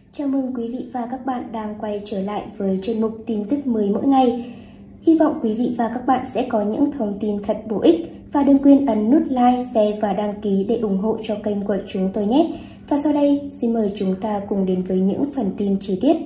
Chào mừng quý vị và các bạn đang quay trở lại với chuyên mục tin tức mới mỗi ngày. Hy vọng quý vị và các bạn sẽ có những thông tin thật bổ ích và đừng quên ấn nút like, share và đăng ký để ủng hộ cho kênh của chúng tôi nhé. Và sau đây, xin mời chúng ta cùng đến với những phần tin chi tiết.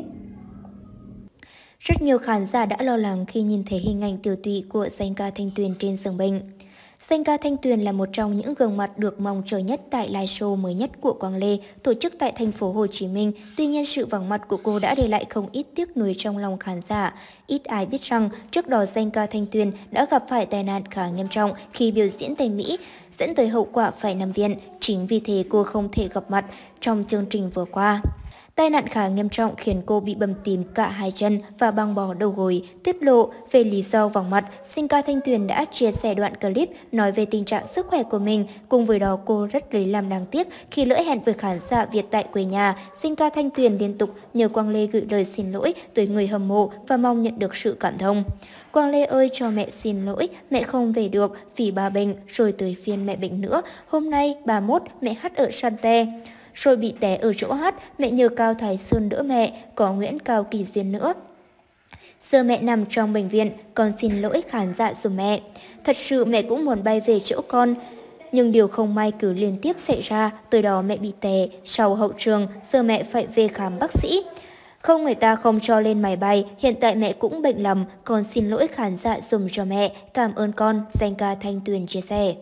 Rất nhiều khán giả đã lo lắng khi nhìn thấy hình ảnh tiểu tụy của danh ca Thanh Tuyền trên giường bệnh. Danh ca Thanh Tuyền là một trong những gương mặt được mong chờ nhất tại live show mới nhất của Quang Lê tổ chức tại thành phố Hồ Chí Minh. Tuy nhiên, sự vắng mặt của cô đã để lại không ít tiếc nuối trong lòng khán giả. Ít ai biết rằng trước đó danh ca Thanh Tuyền đã gặp phải tai nạn khá nghiêm trọng khi biểu diễn tại Mỹ, dẫn tới hậu quả phải nằm viện. Chính vì thế cô không thể gặp mặt trong chương trình vừa qua. Tai nạn khá nghiêm trọng khiến cô bị bầm tím cả hai chân và băng bó đầu gối. Tiết lộ về lý do vắng mặt, danh ca Thanh Tuyền đã chia sẻ đoạn clip nói về tình trạng sức khỏe của mình. Cùng với đó, cô rất lấy làm đáng tiếc khi lỡ hẹn với khán giả Việt tại quê nhà. Danh ca Thanh Tuyền liên tục nhờ Quang Lê gửi lời xin lỗi tới người hâm mộ và mong nhận được sự cảm thông. Quang Lê ơi, cho mẹ xin lỗi, mẹ không về được vì bà bệnh, rồi tới phiên mẹ bệnh nữa. Hôm nay 31 mẹ hát ở Sante, rồi bị té ở chỗ hát, mẹ nhờ Cao Thái Sơn đỡ mẹ, có Nguyễn Cao Kỳ Duyên nữa. Giờ mẹ nằm trong bệnh viện, con xin lỗi khán giả giùm mẹ. Thật sự mẹ cũng muốn bay về chỗ con, nhưng điều không may cứ liên tiếp xảy ra, từ đó mẹ bị té, sau hậu trường, giờ mẹ phải về khám bác sĩ. Không, người ta không cho lên máy bay, hiện tại mẹ cũng bệnh lắm, con xin lỗi khán giả dùm cho mẹ, cảm ơn con, danh ca Thanh Tuyền chia sẻ.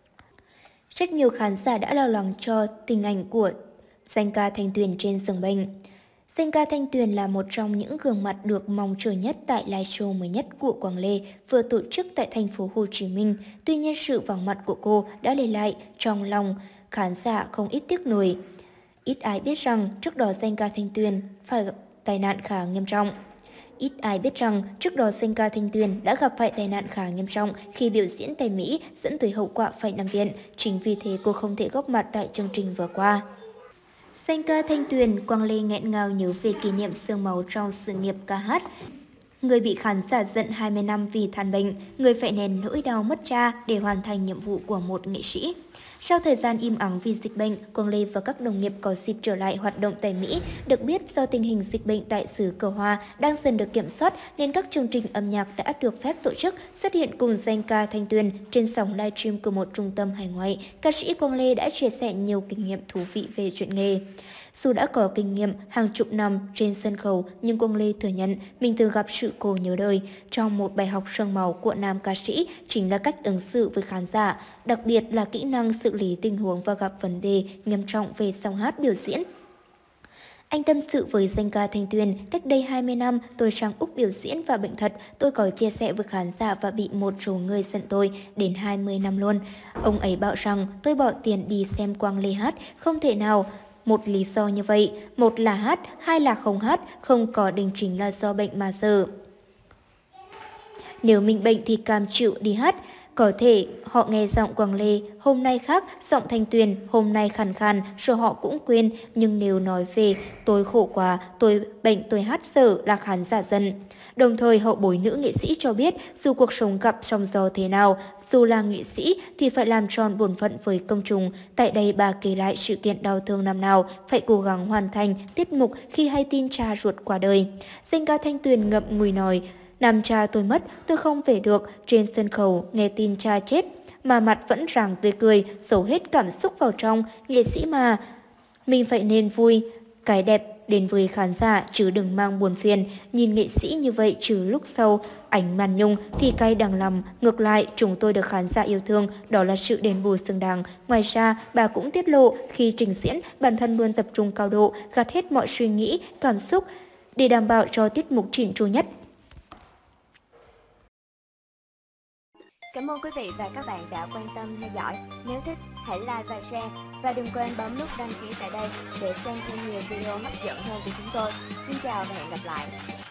Rất nhiều khán giả đã lo lắng cho tình ảnh của danh ca Thanh Tuyền trên giường bệnh. Danh ca Thanh Tuyền là một trong những gương mặt được mong chờ nhất tại live show mới nhất của Quang Lê vừa tổ chức tại thành phố Hồ Chí Minh. Tuy nhiên, sự vắng mặt của cô đã để lại trong lòng khán giả không ít tiếc nuối. Ít ai biết rằng trước đó danh ca Thanh Tuyền phải gặp tai nạn khá nghiêm trọng. Ít ai biết rằng trước đó danh ca Thanh Tuyền đã gặp phải tai nạn khá nghiêm trọng khi biểu diễn tại Mỹ, dẫn tới hậu quả phải nằm viện. Chính vì thế cô không thể góp mặt tại chương trình vừa qua. Danh ca Thanh Tuyền, Quang Lê nghẹn ngào nhớ về kỷ niệm xương máu trong sự nghiệp ca hát. Người bị khán giả giận 20 năm vì than bệnh, người phải nén nỗi đau mất cha để hoàn thành nhiệm vụ của một nghệ sĩ. Sau thời gian im ắng vì dịch bệnh, Quang Lê và các đồng nghiệp có dịp trở lại hoạt động tại Mỹ. Được biết, do tình hình dịch bệnh tại xứ Cờ Hoa đang dần được kiểm soát nên các chương trình âm nhạc đã được phép tổ chức. Xuất hiện cùng danh ca Thanh Tuyền trên sóng livestream của một trung tâm hải ngoại, ca sĩ Quang Lê đã chia sẻ nhiều kinh nghiệm thú vị về chuyện nghề. Dù đã có kinh nghiệm hàng chục năm trên sân khấu, nhưng Quang Lê thừa nhận mình từng gặp sự cố nhớ đời. Trong một bài học xương máu của nam ca sĩ chính là cách ứng xử với khán giả, đặc biệt là kỹ năng xử lý tình huống và gặp vấn đề nghiêm trọng về song hát biểu diễn. Anh tâm sự với danh ca Thanh Tuyền, cách đây 20 năm tôi sang Úc biểu diễn và bệnh thật, tôi có chia sẻ với khán giả và bị một số người giận tôi đến 20 năm luôn. Ông ấy bảo rằng tôi bỏ tiền đi xem Quang Lê hát, không thể nào. Một lý do như vậy, một là hát, hai là không hát, không có đính chính là do bệnh mà giờ. Nếu mình bệnh thì cam chịu đi hát. Có thể họ nghe giọng Quang Lê hôm nay khác, giọng Thanh Tuyền hôm nay khàn khàn rồi họ cũng quên. Nhưng nếu nói về tôi khổ quá, tôi bệnh tôi hát dở là khán giả giận. Đồng thời hậu bối nữ nghệ sĩ cho biết dù cuộc sống gặp sóng gió thế nào, dù là nghệ sĩ thì phải làm tròn bổn phận với công chúng. Tại đây bà kể lại sự kiện đau thương năm nào phải cố gắng hoàn thành tiết mục khi hay tin cha ruột qua đời. Danh ca Thanh Tuyền ngậm ngùi nói: năm cha tôi mất, tôi không về được, trên sân khấu nghe tin cha chết mà mặt vẫn rạng tươi cười, giấu hết cảm xúc vào trong, nghệ sĩ mà. Mình phải nên vui, cái đẹp đến với khán giả chứ đừng mang buồn phiền, nhìn nghệ sĩ như vậy chứ lúc sau ảnh màn nhung thì cay đằng lòng, ngược lại chúng tôi được khán giả yêu thương, đó là sự đền bù xứng đáng. Ngoài ra, bà cũng tiết lộ khi trình diễn, bản thân luôn tập trung cao độ, gạt hết mọi suy nghĩ, cảm xúc để đảm bảo cho tiết mục chỉn chu nhất. Cảm ơn quý vị và các bạn đã quan tâm theo dõi. Nếu thích, hãy like và share. Và đừng quên bấm nút đăng ký tại đây để xem thêm nhiều video hấp dẫn hơn của chúng tôi. Xin chào và hẹn gặp lại.